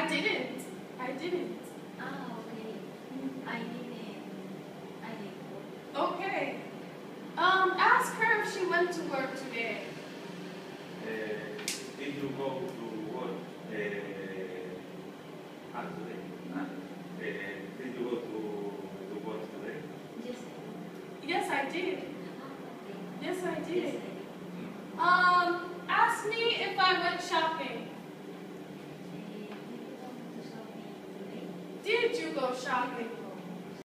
I didn't. I didn't. Ah, okay. I didn't. I didn't. Okay. Ask her if she went to work today. Did you go to work today? Did you go to work today? Yes, Yes, I did. okay. Yes, I Yes, did. I did. Ask me if I went shopping. Did you go to shopping today? Did you go shopping?